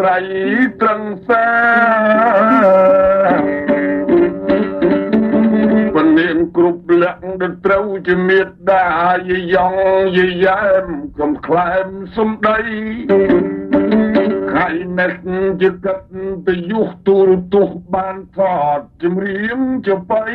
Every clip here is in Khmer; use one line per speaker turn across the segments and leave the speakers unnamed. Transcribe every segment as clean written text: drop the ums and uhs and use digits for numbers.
ត្រឹងសាពនាងគ្រប់លក្ខដែលត្រូវជាមេត្តាយាយងយាយែមកំខ្លែមសំដីខៃណេះជាកាត់ទៅយុះទូរទស្សន៍បានថតចម្រៀងចបៃ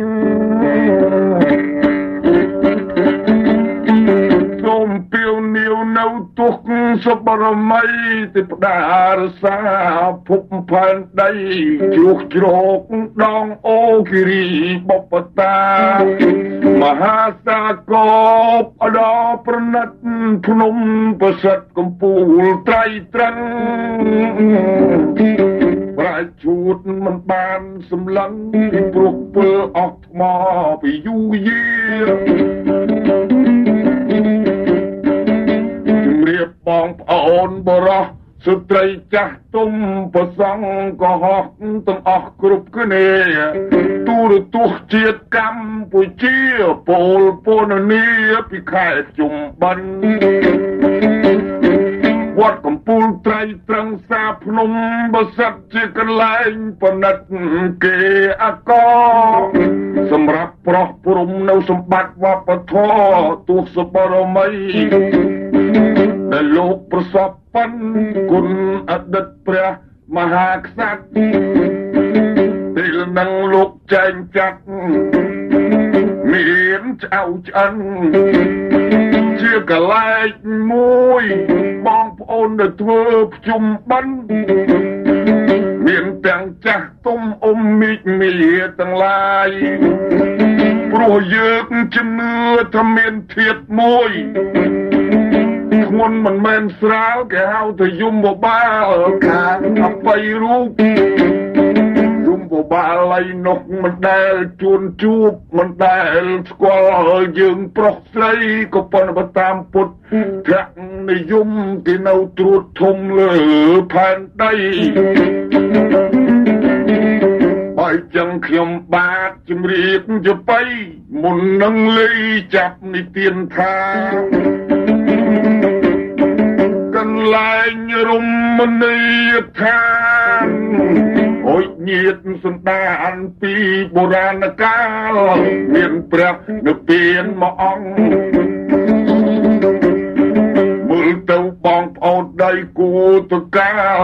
សូមពីវនាវនៅទុកសុបរមីទេព្តារសាភពផែនដីជ្រុះជ្រោកដងអូគិរីបបតាមហាសាគបអដប្រណិតភ្នំប្រសិទ្ធកំពូលត្រៃត្រឹងប្រាជូតមិនបានសម្លឹងពីព្រោះពិលអស់ថ្មពីយូរយាជំរាបបងប្អូនបរោះស្ត្រីចាស់ទុំប្រសង់ក៏ហោះទាំងអស់គ្រប់គ្នាទូរទស្សន៍ជាតិកម្ពុជាពលពននីពីខេត្តជុំបិណ្ឌវត្តកំពូលត្រៃត្រឹងសាភ្នំបសិទ្ធជាកន្លែងប្រណិតគេអកសម្រាប់ប្រោះព្រំនៅសម្បត្តិវប្បធម៌ទស្សបរមីដែលលោកប្រសពប៉ុនគុណអតីតព្រះមហាក្សត្រពេលនឹងលោកចែងចាត់មានឆ្អៅឆ្អិនជាកលែកមួយបងប្អូនដែលធ្វើភ្ជុំបិណ្ឌមានទាំងចាស់ទុំអ៊ំមីកមីទាំងឡាយព្រោះយើងជំនឿថាមានធាតុមួយធ្ងន់មិនមែនស្រាលគេហៅថាយមបបាលខាងអបិយរូបយមបបាលឡៃនោះមិនដែលជួនជួបមិនដែលស្គាល់យើងប្រុសស្រីក៏ប៉ុន្តែតាមពុទ្ធភក្តិនិយមគេនៅត្រួតធំលើផែនដីហើយចឹងខ្ញុំបាទជំរាបជបៃមុននឹងលីចាប់និទានថាកន្លែងរមណីយដ្ឋានអុយញាតសន្តានពីបុរាណកាលមានព្រះនិព្វានមួយអង្គមើលទៅបងប្អូនដៃគូតកាល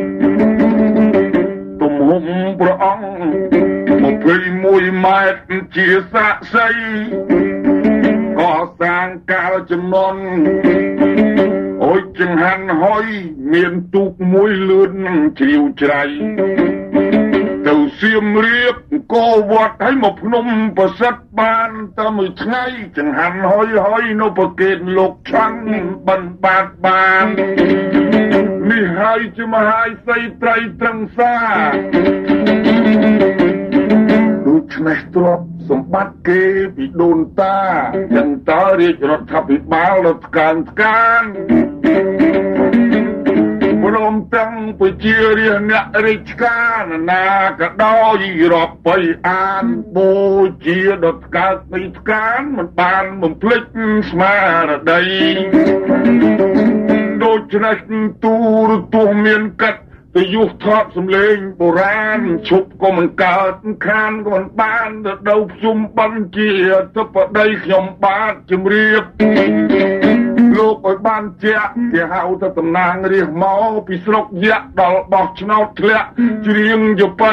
ទំហំព្រះអង្គ21ម៉ែត្រជាសាក្សីកសាងកាលចំនួនអុយចង្ហាន់ហុយមានទូកមួយលឿនជ្រាវជ្រៃទៅសៀមរាបអង្គរវត្តឲ្យមកភ្នំប្រសិទ្ធបានតែមួយថ្ងៃចង្ហាន់ហុយហុយនៅប្រកេតលោកឆាន់បាននេះហើយជាមហាសីត្រៃត្រឹងសាដូច្នេះទ្រព្យសម្បត្តិគេពីដូនតាយ៉ាងតើរាជរដ្ឋាភិបាលរដ្ឋកានព្រមទាំងប្រជារាស្ត្រអ្នករាជការណាក៏ដោយរាប់បីអានបូជាដល់កើតពីកានមិនបានបំភ្លេចស្មារតីដូច្នេះទូរទស្សន៍មានកាត់ទៅយុះថតសំឡេងបុរាណឈប់ក៏មិនកើតខានក៏មិនបានទៅដូវភ្ជុំបញ្ជាទៅបដីខ្ញុំបាទជំរាបលោកឲ្យបានជាគេហៅថាតំណាងរាស្ត្រមកពីស្រុកយៈដល់បោះឆ្នោតធ្លាក់ច្រៀងយបៃ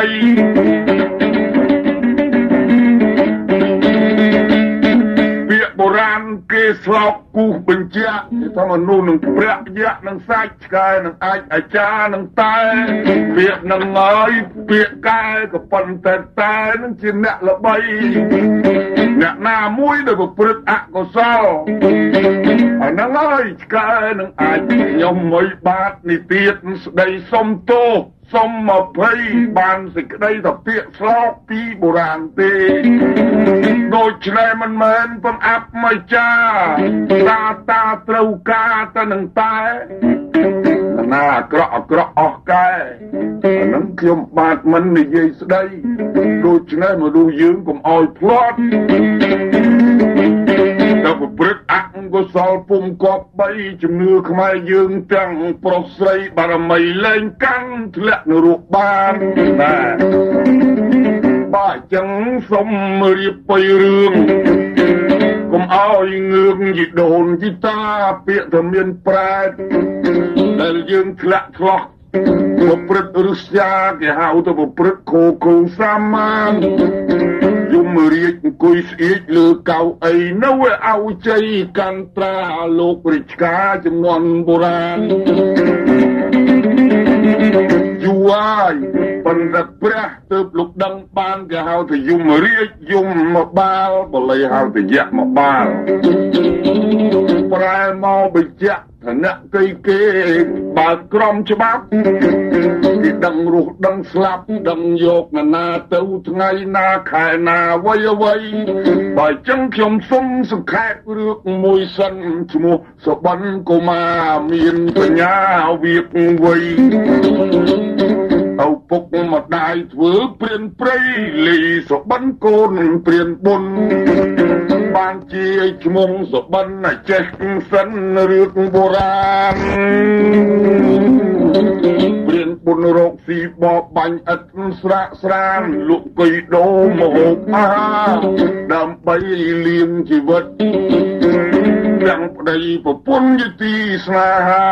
បុរាណគេស្លោកគូសបញ្ជាក់ថាមនុស្សនឹងព្រះយៈនឹងសាច់ឆ្កែនឹងអាចអាចារ្យនឹងតែពាក្យនឹងហើយពាក្យកែក៏ប៉ុន្តែនឹងជាអ្នកល្បីអ្នកណាមួយដែលប្រព្រឹត្តអកុសលអាហ្នឹងហើយឆ្កែនឹងអាចខ្ញុំមួយបាទនេះទៀតស្ដីសុំទោសសុំ20បានសេចក្តីទៅពាក្យស្លោកពីបុរាណទេដូច្នេះមិនមែនពំអាប់មកចាតាត្រូវការទៅនឹងតែណាអាក្រក់អស់កែអានឹងខ្ញុំបាទមិននិយាយស្ដីដូច្នេះមនុស្សយើងកុំអោយភ្លាត់ទៅប្រព្រឹត្តអก็สอลปุ่มกอบใบจำเนื้อขมายยืงจังปรกใส่บารมีเล่นกันทะเลนรูปบ้านนะบ้าจังสมเรียบไปเรื่องกุมเอาเงือกยิโดนจิตาเปียทะเมียนปราดแต่ยืงทะเลคลอกบปรึกรุษยาแกหาตัวบปรึกโคโคสามันยุมเรียกกุยสีเลือเก่าไอ้นวเอาใจกันตราโลกริชกาจำนวนโบราณอยู่ว่าปันดักพระเติบลุกดังปานแกหาตัวยุมเรียกยุมมาบาลบ่เลยหาตัวแยกมาบาลปลายมอไปแยกนักเกย์บาดกรอมฉบับที่ดังรูดังสลับดังโยกนาเต้าทั้งไงนาขายนาไว้ไว้บ่ายจังขยมสมสุขแขกเรือกมวยสันชมูสบันก็มามีนปัญญาเวียกไว้เอาปกมาได้ถือเปลี่ยนเปรย์ลีสบันโกนเปลี่ยนบนบางจีชมงสบันเจ็กสันเรือกโบราณเปลี่ยนบนโรคสีบอบันอัดสระสรานลุกกิโดโมกอาดำไปเลี้ยงชีวิตยังไปปะปุ่นยุติสนา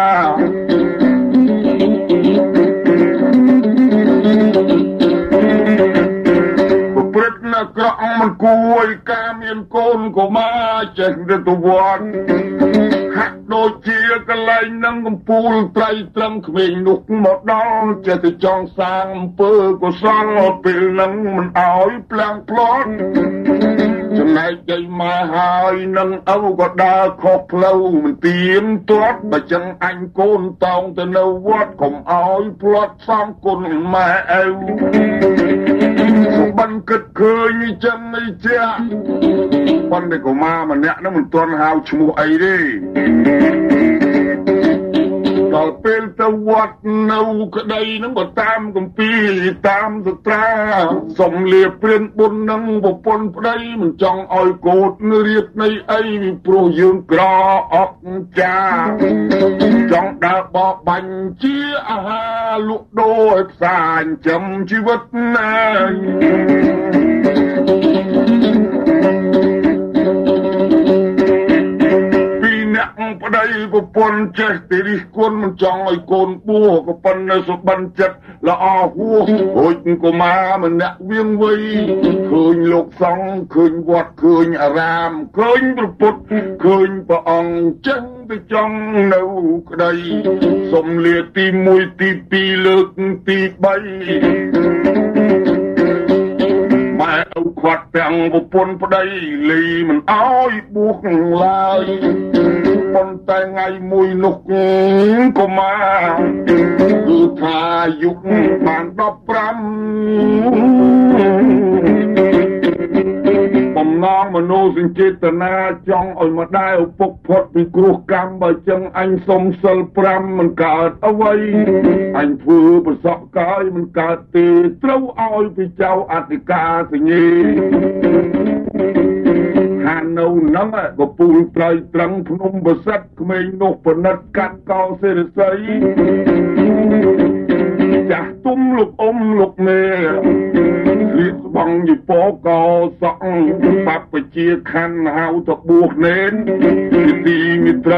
ปรึกนักกระมันกวยกามีนโกนก็มาเจ็ดเดือนวันหักโดยเชียกันเลยนั่งกำปูลไตรตรังเขมินุกหมดดองจะติดจองสร้างเปิดก็สร้างเปลืนังมันเอาแปลงพลอดจะไหนใจมาหายนั่งเอาก็ด่าขอบเล่ามันเตรียมตัวไปจังอันโกนตองแต่นวัดของเอาพลอดสร้างคนมาเอาบันเกิดเคยจังไอ้เจ้าวันเด็กก็มามันเนี่ยนั่นมันตอนหาวชมูไอ้ดิตอนเป็นตะวัดเนาคดีนั่งก็ตามกัมปีตามสตราสมเลียเปลี่ยนบนนั่งบปนไพรมันจ้องอ้อยโกดเรียบในไอ้โปรยืนกรอออกจ้าจ้องดาบอบัญชีอาหาลุโดยสารจำชีวิตนายปได้ก็ปนเจติริคนมันจองไอ้คนบัวก็ปนในสบันจัดละอาหัวโอยก็มามันเนี่ยเวียงไว้คืนโลกสองคืนวัดคืนอารามคืนประพุทธคืนพระองค์จังไปจองเนาก็ได้สมเลียตีมวยตีปีเลิกตีใบมาเอาขวัดแปงบุปนพได้เลยมันอ้อยบุกลายปนแต่ไงมวยนกก็มาคือทายุกบานดอกปรำผมน้องมโนสิเจตนาจ้องอ่อยมาได้เอาปกพดเป็นกรุกรรมใบจังอันสมสลปรำมันเกิดเอาไว้อันฝือประสบกายมันเกิดตีเต้าอ้อยไปเจ้าอธิกาสิงีหาเนานั่งก็ปูไตรตรังพนมบสัตเมยนกปนัดกัดกอเสรใสจากตุ้มลูกอมลูกเมย์ลิสบังอยู่ปอกอสองปับไปเชียคันหาวตะบวกเน้นดีมิตร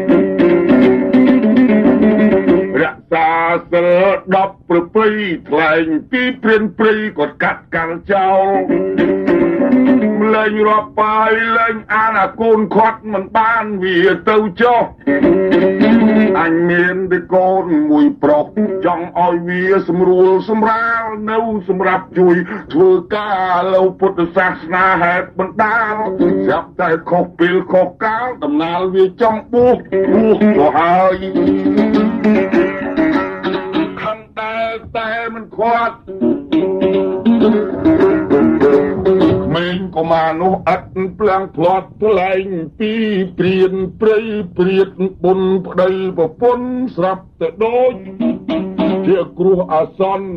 รักษาเสดดับประปรีแถลงปีเปลี่ยนปรีกดกัดกันเจ้าเล่นรอบไปเล่นอาณาโกนคดมันบ้านเวียเต้าเจ้าอันเมียนได้โกนมวยปลอกจ้องอ้อยเวียสมรูสมราลเนื้อสำรับจุยถือกาเราพุทธศาสนาแหกบันดาลจับใจขอกปิลขอกก้าวตำนานเวียจ้องบุกก็หายขันแต่มันควาดเมงก็มาโนอัดเปลืองพลอดทลายปีเปลี่ยนเปรย์เปลี่ยนบนใดปะปนสลับแต่โดยเที่ยกลัวอาซัน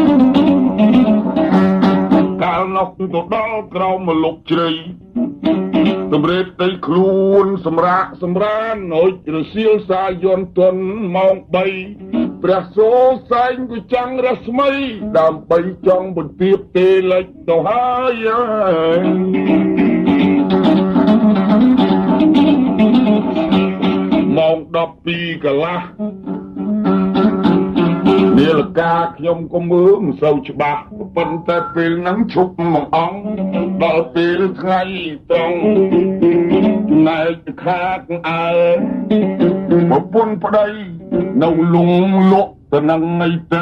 การนกตัวดาวเรามาลุกเฉยសម្រេចដីខ្លួនសម្រាកសម្រានអុចរសៀលសាយន្តទន់ម៉ោង3ព្រះសូរសែងក៏ចាំងរស្មីដើម្បីចង់បន្ទាបទេលិចទៅហើយម៉ោង12កន្លះនាឡិកាខ្ញុំក៏មើលមិនសូវច្បាស់ប៉ុន្តែពេលហ្នឹងឈប់មកអង្គដល់ពេលថ្ងៃត្រង់ណែកខាតអើប្រពន្ធប្តីនៅលងលក់ទៅនឹងឯទៅ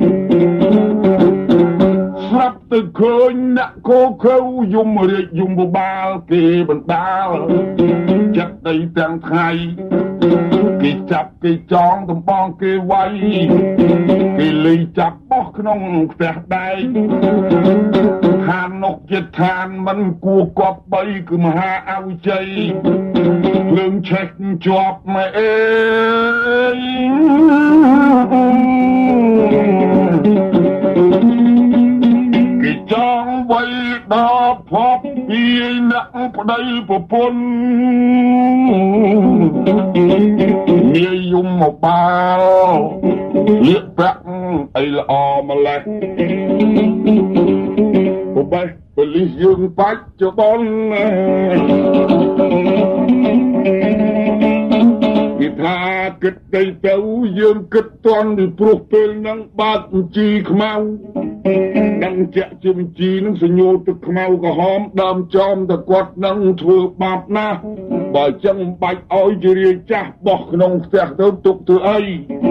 ស្រាប់ទៅឃើញអ្នកគោខៅយំរាជយំបបាលគេបណ្ដាលចិត្តដីទាំងថ្ងៃគេចាប់គេចងតំបងគេវាយគេលីចាប់បោះក្នុងផ្ទះដែកឋាននោះជាឋានមិនគួរគប់បីគឺមហាអវិជ័យភ្លើងឆេះជាប់មកអេគេចង់វាយដល់ភពពីអ្នកប្តីប្រពន្ធនាយយំមកបាលលៀកប្រាក់អីល្អម្លេះបបេះបលិសយើងបាច់ចបនគេថាគិតទៅយើងគិតតន់ពីព្រោះពេលហ្នឹងបាត់បញ្ជីខ្មៅដឹងជាក់ជាបញ្ជីនឹងសញ្ញូទឹកខ្មៅក្រហមដើមចំតែគាត់នឹងធ្វើបាបណាស់បើចឹងបាច់ឲ្យជារាជចាស់បោះក្នុងផ្ទះទៅទុកធ្វើអី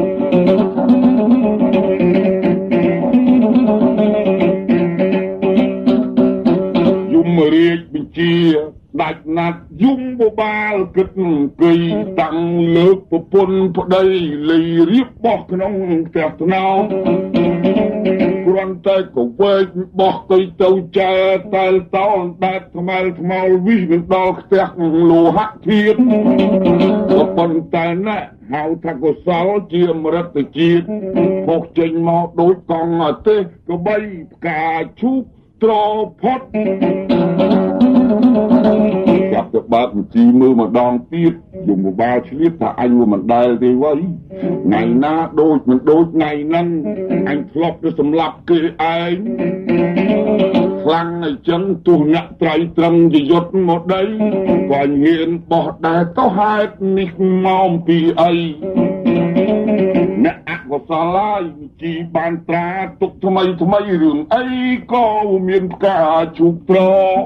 យមរាជបញ្ជាដាច់ណាត់យំបបាលគិតគីតាំងលើកប្រពន្ធប្តីលីរៀបបោះក្នុងផ្ទះថ្នោតគ្រាន់តែក៏វែកបោះទៅចែតែលតោដាច់ថ្មល់វិសនឹងដល់ផ្ទះលោហៈធាតុក៏ប៉ុន្តែណែហៅថាកុសលជាអមរិតជាតិហុកចេញមកដូចកង់អទេសក៏បីផ្កាឈូកត្រផុតចាប់ទៅបើកបញ្ជីមើលម្ដងទៀតយមបាលឆ្លៀតថាអញមិនដែលទេវ៉ៃថ្ងៃណាដូចមិនដូចថ្ងៃហ្នឹងអញធ្លាប់ទៅសម្លាប់គេឯងខ្លាំងអញ្ចឹងទោះអ្នកត្រៃត្រឹងជាយុទ្ធមកដីក៏អញហ៊ានបោះដែរទៅហេតុនេះមកពីអីអ្នកអកុសលហើយជីបានត្រាទុកថ្មីរឿងអីក៏មានផ្កាជូកត្រ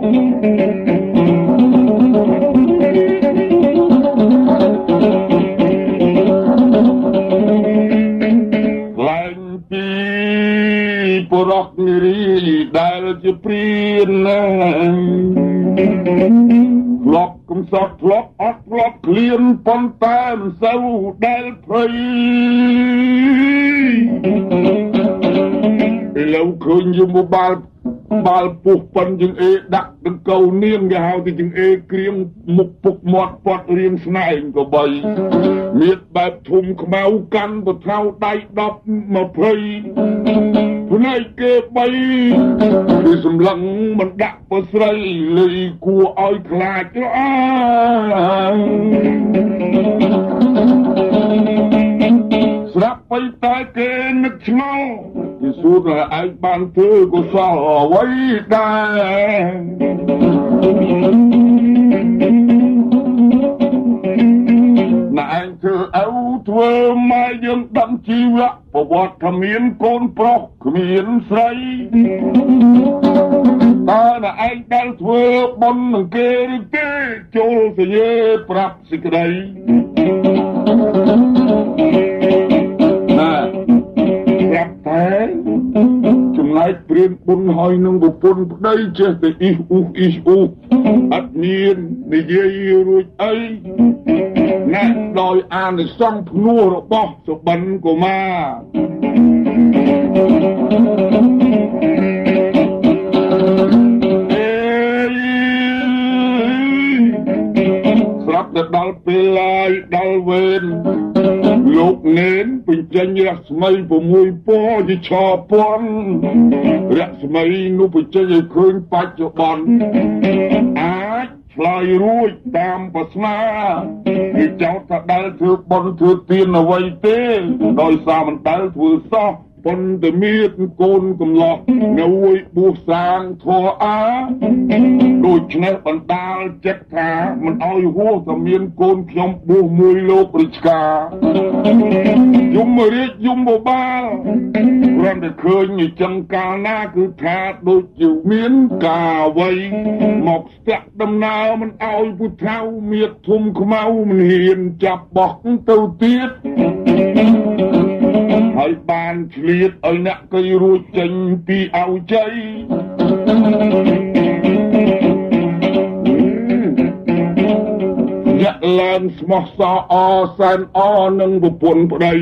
ឡើងពីពរកនិរីដែលជាព្រានណាធ្លាប់កំសត់ធ្លាប់អត់ធ្លាប់ក្លៀនប៉ុន្តែមិនសូវដែលព្រៃឥឡូវឃើញយមបាលពុះប៉ុនជាងអេដាក់ដង្កូវនាងគេហៅទៅជាងអេក្រៀងមុខពុកមាត់ពាត់រៀងស្នែងក៏បីមានបែបធំខ្មៅកាន់បថៅដៃ10 20ភ្នែកគេបីគឺសម្លឹងមិនដាក់ពស្រីលីគួរឲ្យខ្លាចទៅអើស្រាប់ទៅតែគេនឹកឆ្ងល់គេសួរថាឯងបានធ្វើកុសលអ្វីដែរណែឯងធ្វើអោធ្វើម៉ែយើងដឹងជីវៈប្រវត្តិថាមានកូនប្រុសគ្មានស្រីតើណែឯងដែលធ្វើបុណ្យនឹងគេឬទេចូលសញ្ញេប្រាប់សេចក្តីណាប្រាប់តែចំណែកព្រានបុណ្យហើយនឹងប្រពន្ធប្តីចេះតែអ៊ីសអ៊ូអត់មាននិយាយរួចអីណាដោយអានិសង្ឃភ្នួររបស់សុបិនកុមារស្រាប់តែដល់ពេលហើយដល់វេនលោកនេនបញ្ចេញរស្មី6ពណ៌ជាឆពាន់រស្មីនោះបញ្ចេញឲ្យឃើញបច្ចុប្បន្នអាអាចឆ្លើយរួចតាមប្រស្នាគេចោទថាដែលធ្វើបន់ធ្វើទានអ្វីទេដោយសារមិនដែលធ្វើសោះប៉ុន្តែមានកូនកំឡោះនៅួយបួសសាងធរអាដូច្នេះបណ្ដាលចិត្តថាមិនអោយហួសតែមានកូនខ្ញុំបួសមួយលោករាជការយមរាជយមបបាលគ្រាន់តែឃើញអញ្ចឹងកាលណាគឺថាដូចជាមានការអ្វីមកស្ទាក់ដំណើរមិនអោយពុទ្ធៅមៀតធំខ្មៅមិនហ៊ានចាប់បោះទៅទៀតហើយបានឆ្លៀតឲ្យអ្នកគេរួចចេញពីអោជ័យអ្នកឡើងស្មោះសរអសែនអនឹងប្រពន្ធប្តី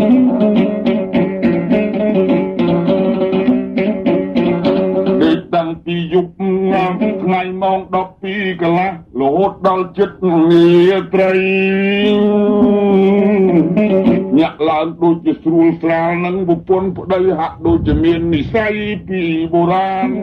ដូចតាំងពីយប់ថ្ងៃម៉ោង12កន្លះរហូតដល់ជិតនាត្រីញាក់ឡើងដូចជាស្រួលស្រាលនឹងប្រពន្ធប្តីហាក់ដូចជាមាននិស្ស័យពីបុរាណ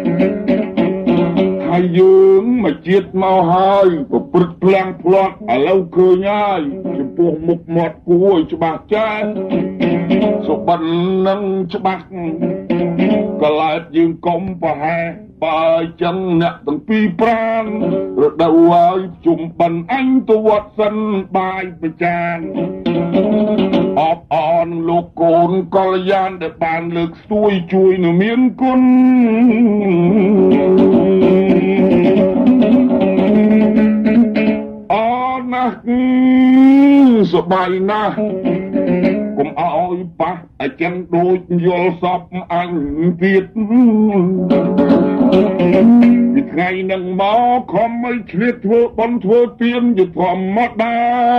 ហើយយើងមកជាតិមកហើយប្រព្រឹត្តផ្លាំងផ្លាត់ឥឡូវឃើញហើយចំពោះមុខមាត់គួរឲ្យច្បាស់ចាស់សុបិននឹងច្បាស់កឡែតយើងកុំប្រហែបើចឹងអ្នកទាំងពីរប្រានរដូវហើយជុំបិណ្ឌអញទៅវត្តសិនបាយប្រចានអបអរលោកកូនកល្យានដែលបានលើកស្ទួយជួយនៅមានគុណអរណាស់សប្បាយណាស់កុំអោយប៉ះអញ្ចឹងដូចយល់សពអញទៀតពីថ្ងៃនឹងមកខំឲ្យឆ្លៀតធ្វើបន់ធ្វើទានជាធម្មតា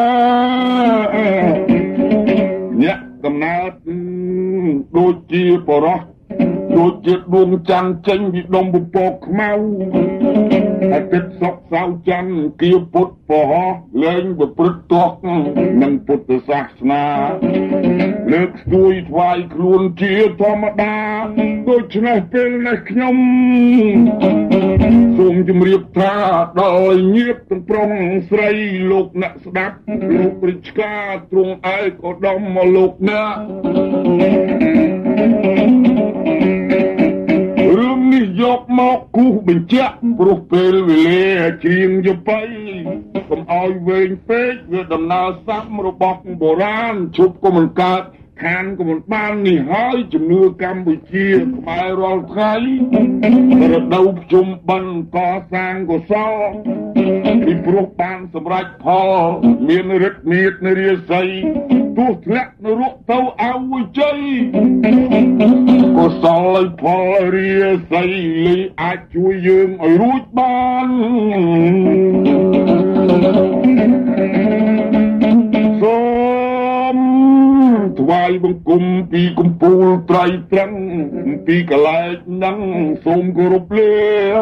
ញាក់កំណើតដូចជាបរោះដូចជាដួងច័ន្ទចេញពីដុំពពកខ្មៅអាទិត្យសុកសៅរ៍ច័ន្ទគៀពុទ្ធពហោលែងប្រព្រឹត្តទោសនឹងពុទ្ធសាសនាលើកស្ទួយថ្វាយខ្លួនជាធម្មតាដូច្នេះពេលនេះខ្ញុំសូមជម្រាបថាដល់ញាតិទាំងប្រុសស្រីលោកអ្នកស្ដាប់លោករាជការទ្រង់ឯកឧត្តមមកលោកអ្នករឿងនេះយកមកគូសបញ្ជាក់ព្រោះពេលវេលាជ្រៀងយប់កុំឲ្យវែងពេកវាដំណើរស័ព្ទរបស់បុរាណជប់ក៏មិនកើតខានក៏មិនបាននេះហើយជំនឿកម្ពុជាខ្មែររាល់ថ្ងៃរដូវភ្ជុំបិណ្ឌកសាងកុសលពីព្រោះបានសម្រេចផលមានฤទ្ធិមាត្រនរាសីទោះធ្លាក់នរកទៅអវជ័យកុសលឲ្យផលរាសីលីអាចជួយយើងឲ្យរួចបានសូមថ្វាយបង្គំពីកំពូលត្រៃត្រឹងពីកលែកនឹងសូមគោរពលា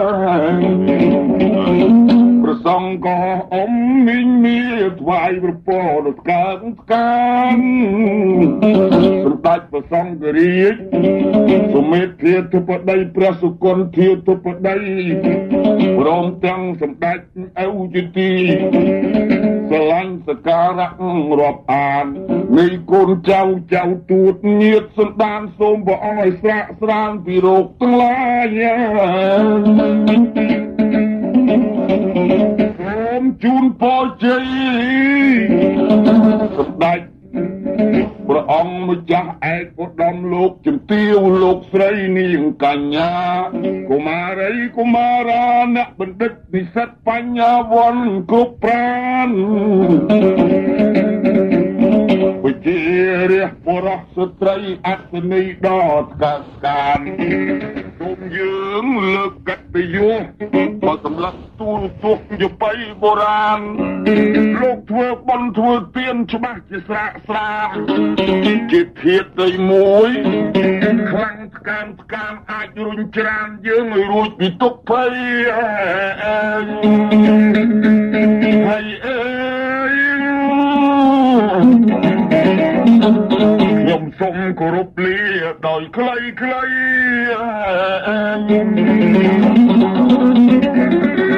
ព្រះសង្ឃក៏អមមីងមីថ្វាយព្រះពរដល់កើងកានសម្ដេចព្រះសង្ឃរាជសុមេធិធិបតីព្រះសុគន្ធធិធិបតីព្រមទាំងសម្ដេចអ៊ូជទីស្រឡាញ់សក្ការៈរាប់អាននៃកូនចៅទូតញាតិសន្តានសូមព្រះអង្គឲ្យស្រាកស្រានពីរោគទាំងឡាយសូមជូនពរជ័យសម្ដេចព្រះអង្គម្ចាស់ឯកឧត្តមលោកជំទាវលោកស្រីនាងកញ្ញាកុមារីកុមារាអ្នកបណ្ឌិតនិស្សិតបញ្ញាវន្តគ្រប់ប្រានវិជារះបរោះស្ត្រីអត្តនីដល់កាសកានសូមយើងលើកកតញ្ញូបើសម្លាប់ទូលទុកយបៃបុរាណលោកធ្វើបន់ធ្វើទានច្បាស់ជាស្រាកស្រានជាធាតុដីមួយខ្លាំងស្កាមអាចរុញច្រានយើងឲ្យរួចពីទុក្ខភ័យហើយខ្ញុំសូមគោរពលាដោយខ្លីៗ